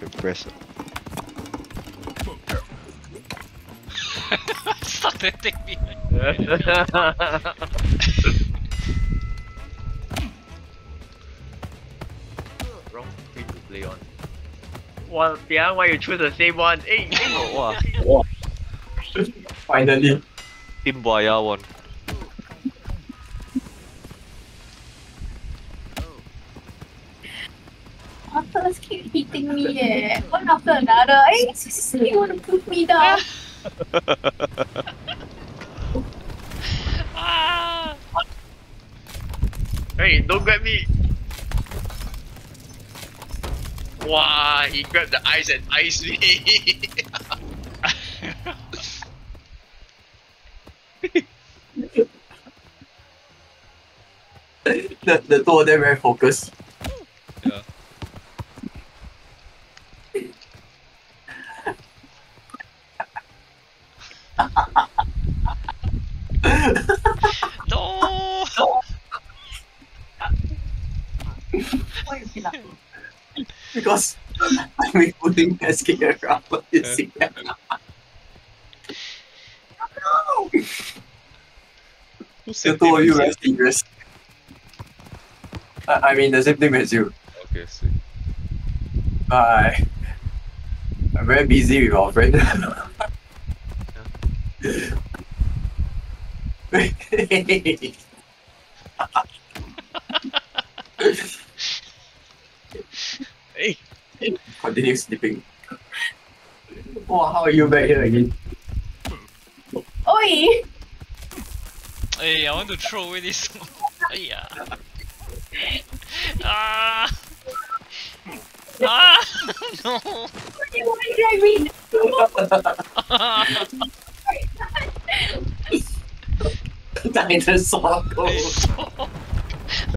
can press it. Stop hitting me. Wrong screen to play on. Well, yeah, why you choose the same one? Hey, Wow. Finally. Team Buaya won. Otters keep hitting me, one after another. Hey, you want to put me down? Ah! hey, don't grab me! Wow, he grabbed the ice and iced me. The two of them very focused. Yeah. No! Why you feel like Because I'm putting SK around what you see. no? Who The sent two of him you inside? are serious. I mean, the same thing as you. Okay, see. I'm very busy with our friend. hey, Continue sleeping. Oh, how are you back here again? Oi! Hey, I want to throw away this. Yeah. Ah! Ah! No! Why you drag me? Dinosaur. It's so